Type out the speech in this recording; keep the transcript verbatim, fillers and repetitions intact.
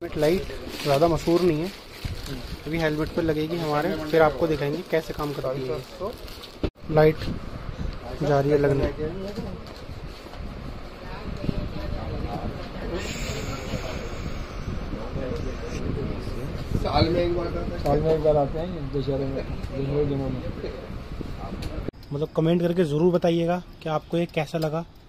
Helmet light ज़्यादा मशहूर नहीं है, अभी हेलमेट पर लगेगी हमारे, फिर आपको दिखाएंगे कैसे काम करती है। लाइट जा रही है लगने। साल में एक बार साल में एक बार आते हैं दशहरे में, दशहरे दिनों में। मतलब कमेंट करके ज़रूर बताइएगा कि आपको ये कैसा लगा।